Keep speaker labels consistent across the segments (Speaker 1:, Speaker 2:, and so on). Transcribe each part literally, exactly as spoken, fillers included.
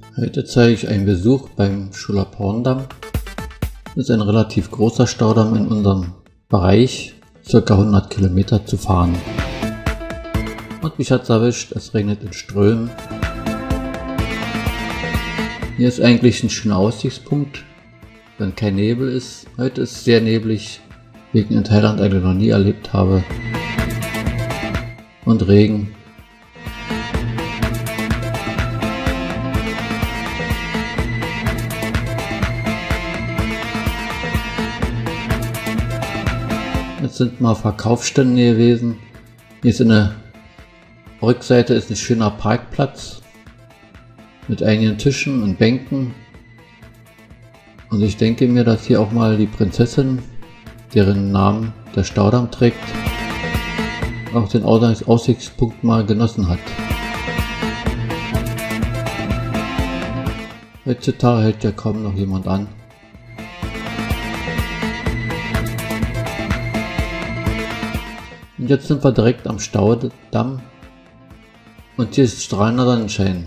Speaker 1: Heute zeige ich einen Besuch beim Schulaporndamm. Das ist ein relativ großer Staudamm in unserem Bereich, ca. hundert Kilometer zu fahren. Und mich hat's erwischt, es regnet in Strömen. Hier ist eigentlich ein schöner Aussichtspunkt, wenn kein Nebel ist. Heute ist es sehr neblig, wie ich in Thailand eigentlich noch nie erlebt habe. Und Regen. Jetzt sind mal Verkaufsstände gewesen. Hier ist in der Rückseite ist ein schöner Parkplatz mit einigen Tischen und Bänken. Und ich denke mir, dass hier auch mal die Prinzessin, deren Namen der Staudamm trägt, auch den Aussichtspunkt mal genossen hat. Heutzutage hält ja kaum noch jemand an. Und jetzt sind wir direkt am Staudamm und hier ist strahlender Sonnenschein.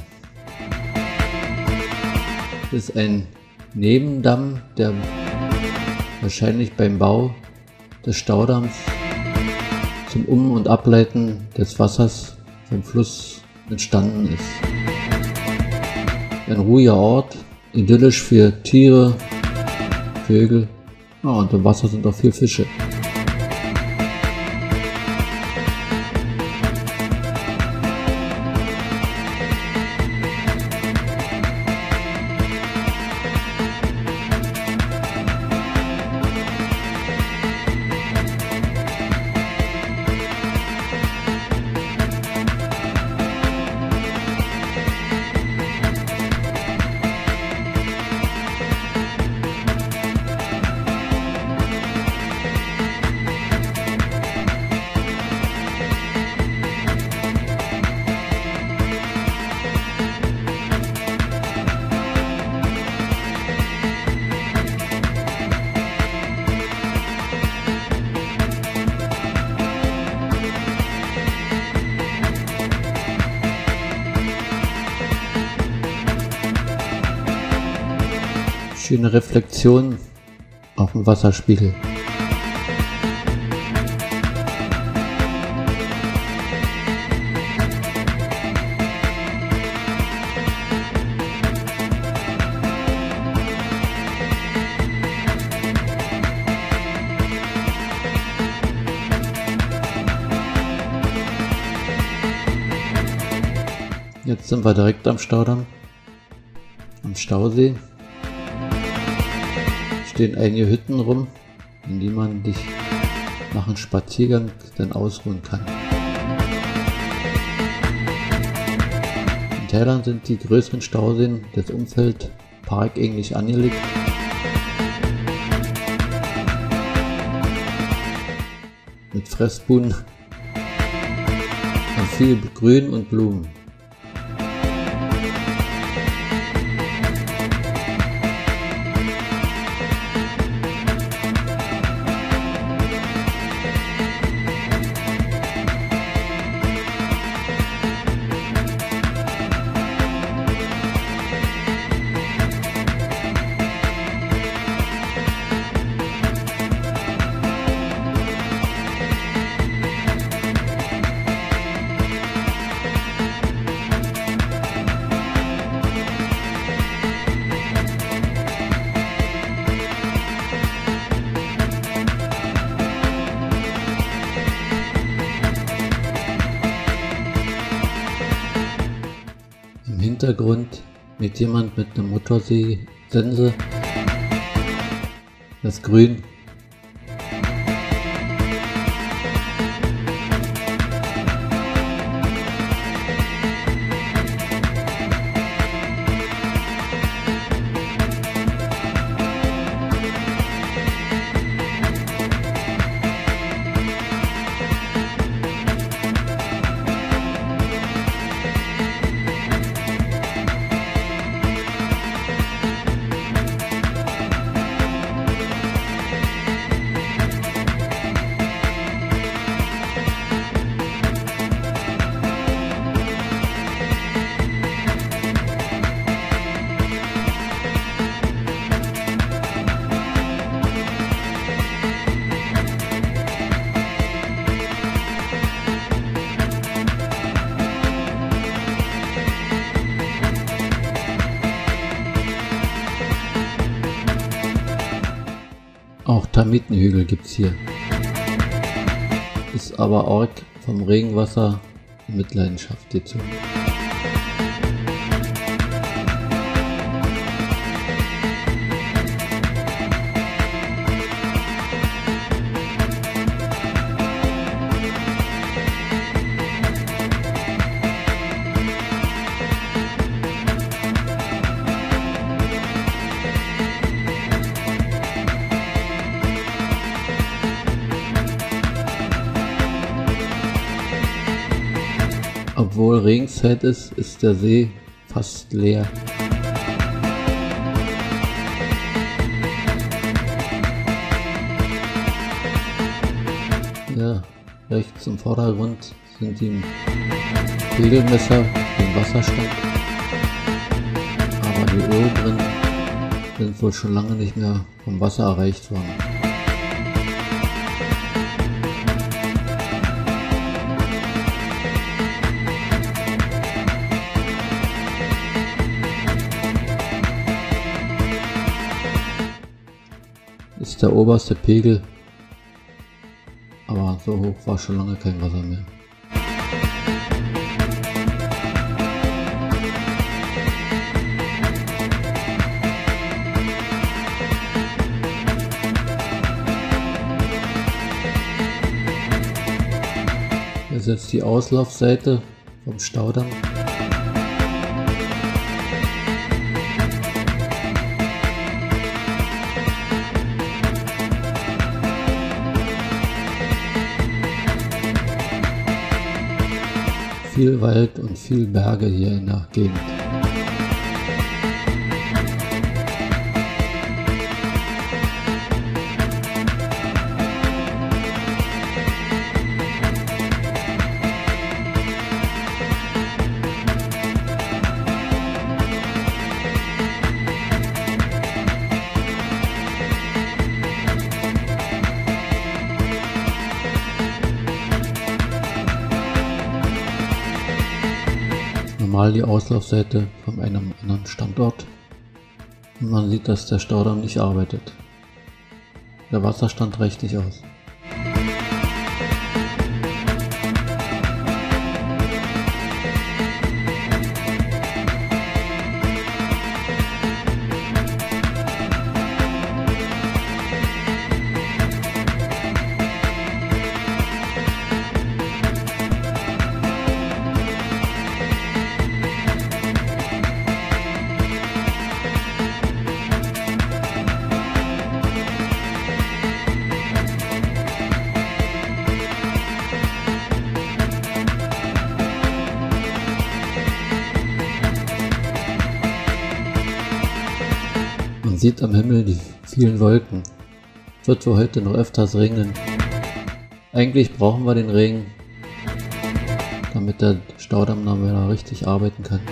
Speaker 1: Das ist ein Nebendamm, der wahrscheinlich beim Bau des Staudamms zum Um- und Ableiten des Wassers vom Fluss entstanden ist. Ein ruhiger Ort, idyllisch für Tiere, Vögel, ja, und im Wasser sind auch viele Fische. Schöne Reflexion auf dem Wasserspiegel. Jetzt sind wir direkt am Staudamm, am Stausee. Stehen einige Hütten rum, in die man sich nach einem Spaziergang dann ausruhen kann. In Thailand sind die größeren Stauseen des Umfeld parkähnlich angelegt. Mit Fressbuden und viel Grün und Blumen. Im Hintergrund mit jemand mit einer Motorsense, das Grün. Termitenhügel gibt's hier. Ist aber arg vom Regenwasser in Mitleidenschaft gezogen. Obwohl Regenzeit ist, ist der See fast leer. Hier rechts im Vordergrund sind die Pegelmesser, den Wasserstand, aber die oberen sind wohl schon lange nicht mehr vom Wasser erreicht worden. Ist der oberste Pegel, aber so hoch war schon lange kein Wasser mehr. Hier ist jetzt die Auslaufseite vom Staudamm. Viel Wald und viel Berge hier in der Gegend. Normal die Auslaufseite von einem anderen Standort und man sieht, dass der Staudamm nicht arbeitet. Der Wasserstand reicht nicht aus. Man sieht am Himmel die vielen Wolken. Wird wohl heute noch öfters regnen. Eigentlich brauchen wir den Regen, damit der Staudamm dann wieder richtig arbeiten kann.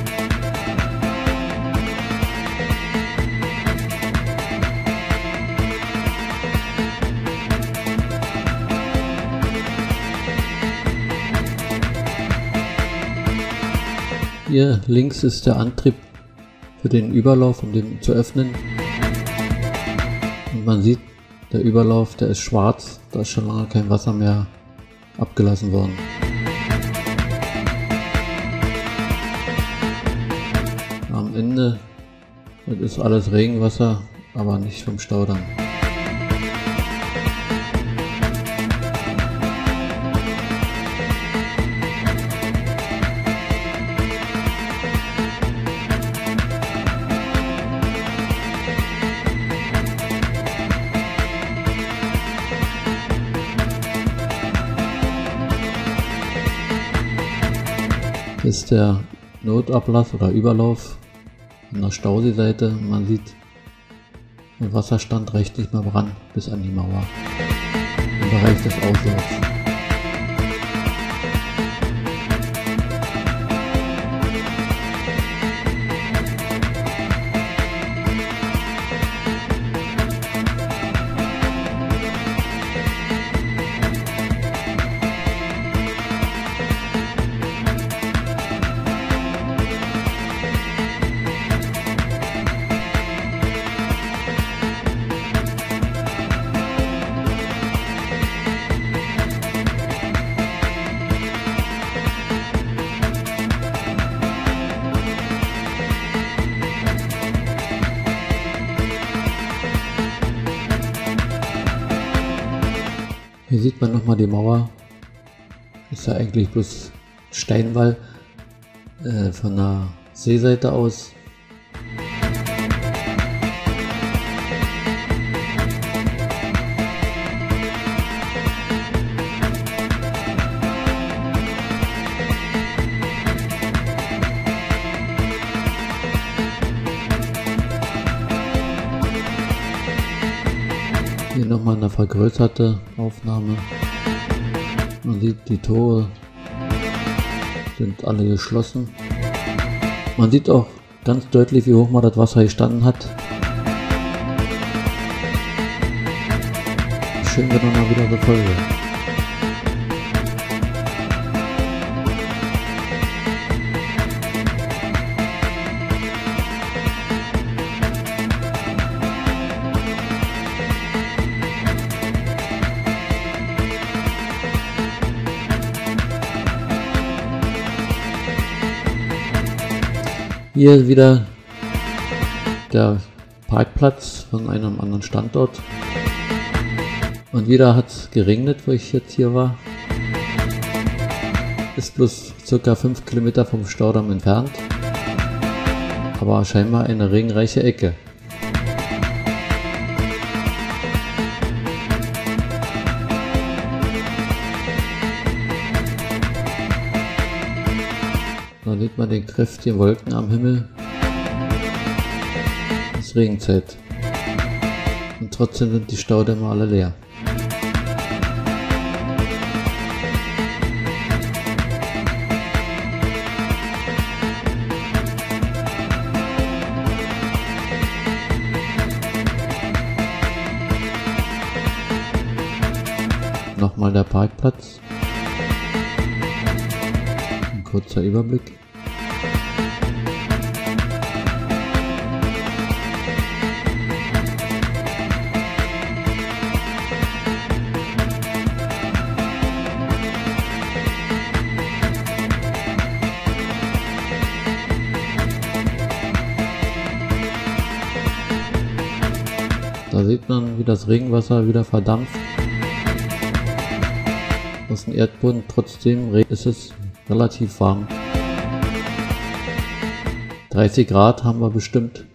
Speaker 1: Hier links ist der Antrieb für den Überlauf, um den zu öffnen. Und man sieht, der Überlauf, der ist schwarz, da ist schon lange kein Wasser mehr abgelassen worden. Am Ende ist alles Regenwasser, aber nicht vom Staudamm. Ist der Notablass oder Überlauf an der Stauseeseite. Man sieht, der Wasserstand reicht nicht mehr ran bis an die Mauer im Bereich des Auslaufs. Hier sieht man nochmal die Mauer. Ist ja eigentlich bloß Steinwall äh, von der Seeseite aus. Hier nochmal eine vergrößerte Aufnahme. Man sieht, die Tore sind alle geschlossen. Man sieht auch ganz deutlich, wie hoch mal das Wasser gestanden hat. Schön, wenn man mal wieder so voll wird. Hier wieder der Parkplatz von einem anderen Standort. Und wieder hat es geregnet, wo ich jetzt hier war. Ist bloß circa fünf Kilometer vom Staudamm entfernt. Aber scheinbar eine regenreiche Ecke. Da sieht man den kräftigen Wolken am Himmel. Es ist Regenzeit. Und trotzdem sind die Staudämme alle leer. Nochmal der Parkplatz. Ein kurzer Überblick. Da sieht man, wie das Regenwasser wieder verdampft aus dem Erdboden. Trotzdem ist es relativ warm. dreißig Grad haben wir bestimmt.